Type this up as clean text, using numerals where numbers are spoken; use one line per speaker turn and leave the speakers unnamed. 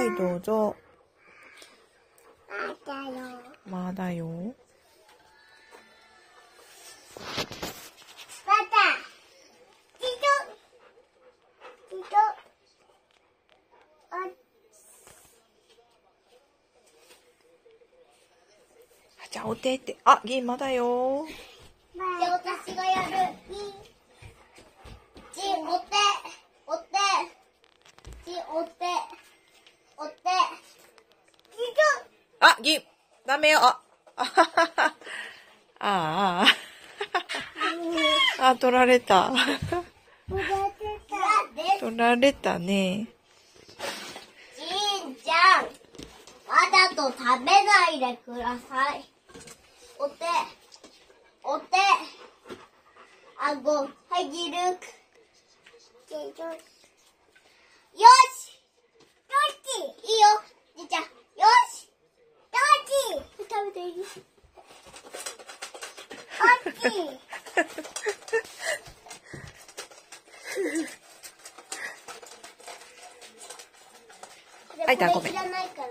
い、どうぞ。
まだよ。
まだよ。じゃあ、お手って。あ、銀まだよ。
じゃあ、私がやる。ち、お手。お手。ち、お手。お手。
あ、銀ダメよ。あ、あははは。ああ。あ、取られた。取られたね。
じんちゃん、わざと食べないでください。お手、お手、あご、はい、ギルク。よし、どっちいいよ、じいちゃん、よし、どっち食べていい？どっち
はい、だ、ごめん。
いらないから